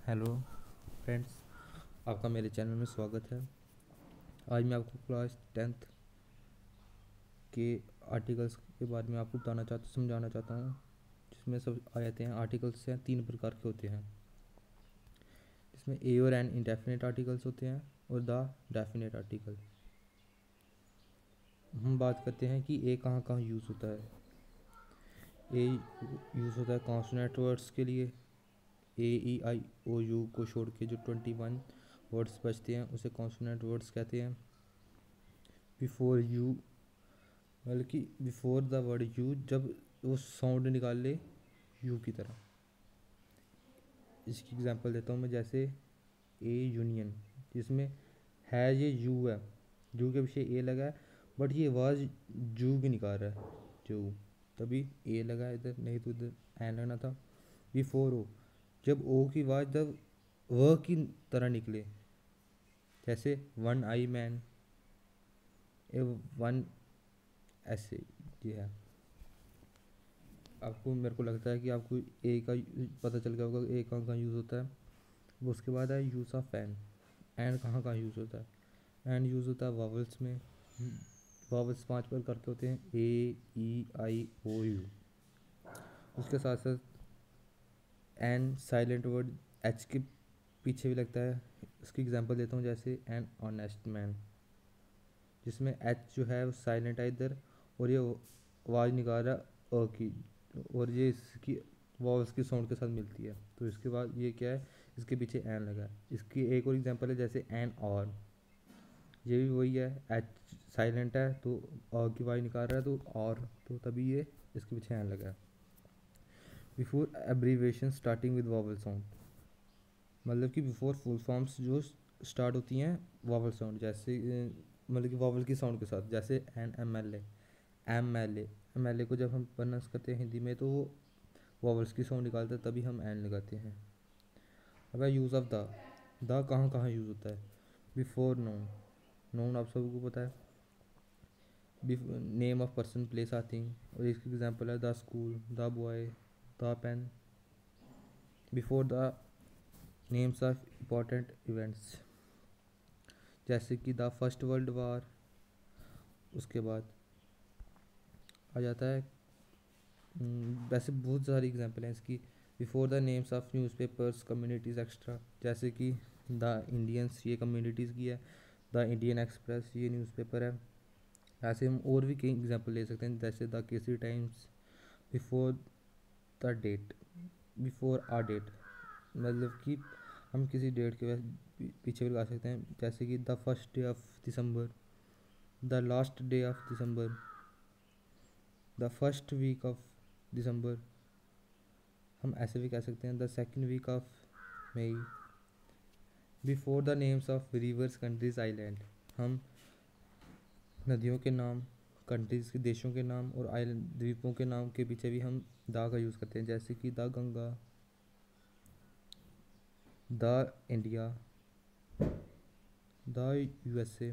Hello friends, आपका मेरे channel में स्वागत है। आज मैं आपको क्लास 10th के आर्टिकल्स के बारे में आपको समझाना चाहता हूँ, जिसमें सब आ जाते हैं। आर्टिकल्स हैं 3 प्रकार के होते हैं, जिसमें ए और एन इंडेफिनेट आर्टिकल्स होते हैं और द डेफिनेट आर्टिकल। हम बात करते हैं कि ए कहाँ कहाँ यूज़ होता है। ए यूज़ होता है कॉन्सोनेंट वर्ड्स के लिए। ए ई आई ओ यू को छोड़ के जो 21 वर्ड्स बचते हैं उसे कॉन्सोनेंट वर्ड्स कहते हैं। बिफोर यू, बल्कि बिफोर द वर्ड यू, जब वो साउंड निकाल ले यू की तरह। इसकी एग्जांपल देता हूँ मैं, जैसे ए यूनियन, जिसमें है ये यू है, यू के पीछे ए लगा है, बट ये आवाज़ जू की निकाल रहा है, जू, तभी ए लगा है इधर, नहीं तो इधर एन लगना था। बिफोर ओ, जब ओ की आवाज़ जब व की तरह निकले, जैसे one eye man, a one, ऐसे ये है। आपको, मेरे को लगता है कि आपको ए का पता चल गया होगा ए कहाँ कहाँ यूज़ होता है। वो उसके बाद है यूज़ ऑफ एन। एन कहाँ कहाँ यूज़ होता है। एन यूज़ होता है वावल्स में। वावल्स 5 प्रकार के होते हैं, ए ई आई ओ यू। उसके साथ साथ एन साइलेंट वर्ड एच के पीछे भी लगता है। इसकी एग्जांपल देता हूँ, जैसे एन ऑनेस्ट मैन, जिसमें एच जो है वो साइलेंट है इधर, और ये आवाज़ निकाल रहा है अ की, और ये इसकी वॉवल्स की साउंड के साथ मिलती है, तो इसके बाद ये क्या है, इसके पीछे एन लगा है। इसकी एक और एग्जांपल है, जैसे एन और, ये भी वही है, एच साइलेंट है तो अ की आवाज़ निकाल रहा है, तो और, तो तभी ये इसके पीछे एन लगा है। Before abbreviation starting with vowel sound, मतलब कि बिफोर फुल फॉर्म्स जो स्टार्ट होती हैं वॉवल साउंड, जैसे मतलब कि वॉवल की साउंड के साथ, जैसे an M L A, M L A. M L A को जब हम प्रोनाउंस करते हैं हिंदी में, तो वो वॉवल्स की साउंड निकालता है, तभी हम एन लगाते हैं। अब है यूज़ ऑफ द कहाँ कहाँ यूज़ होता है। बिफोर नोन, नोन आप सबको पता है, नेम ऑफ पर्सन प्लेस आती हैं, और इसकी एग्जांपल है the school, the boy, the pen. Before the names of important events, जैसे कि द फर्स्ट वर्ल्ड वार। उसके बाद आ जाता है, वैसे बहुत सारी एग्जांपल हैं इसकी। Before the names of newspapers communities extra, जैसे कि द इंडियंस, ये कम्युनिटीज़ की है। द इंडियन एक्सप्रेस, ये न्यूज़पेपर है। ऐसे हम और भी कई एग्जांपल ले सकते हैं, जैसे the Kesari Times. Before the date, before a date, मतलब कि हम किसी डेट के पीछे भी लगा सकते हैं, जैसे कि the first day of December, the last day of December, the first week of December. हम ऐसे भी कह सकते हैं the second week of May. Before the names of rivers countries island, हम नदियों के नाम, कंट्रीज़ के देशों के नाम और आइलैंड द्वीपों के नाम के पीछे भी हम द का यूज़ करते हैं, जैसे कि the Ganga, the India, the USA.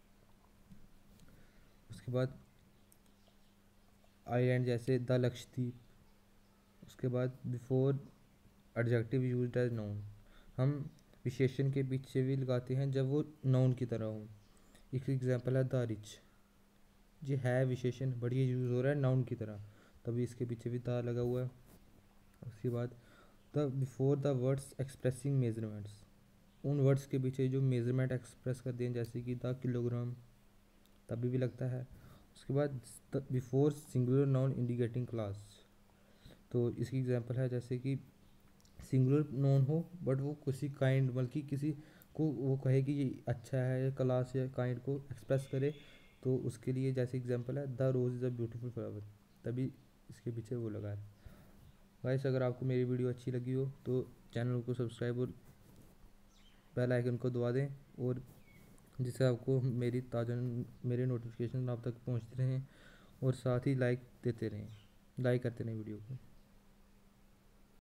उसके बाद आइलैंड, जैसे द लक्षद्वीप। उसके बाद before adjective used as noun, हम विशेषण के पीछे भी लगाते हैं जब वो नाउन की तरह हो। एक एग्जांपल है द रिच, ये है विशेषण, बट ये यूज़ हो रहा है नाउन की तरह, तभी इसके पीछे भी द लगा हुआ है। उसके बाद the before the words expressing measurements, उन वर्ड्स के पीछे जो मेजरमेंट एक्सप्रेस करते हैं, जैसे कि द किलोग्राम, तभी भी लगता है। उसके बाद before singular noun indicating class, तो इसकी एग्जांपल है, जैसे कि सिंगुलर नाउन हो बट वो किसी काइंड, बल्कि किसी को वो कहे कि ये अच्छा है, या क्लास या काइंड को एक्सप्रेस करे, तो उसके लिए जैसे एग्जांपल है the rose is a beautiful flower, तभी इसके पीछे वो लगा है। गाइस, अगर आपको मेरी वीडियो अच्छी लगी हो तो चैनल को सब्सक्राइब और बेल आइकन को दबा दें, और जिससे आपको मेरी ताज़ा मेरे नोटिफिकेशन आप तक पहुंचते रहें, और साथ ही लाइक देते रहें, लाइक करते रहें वीडियो को।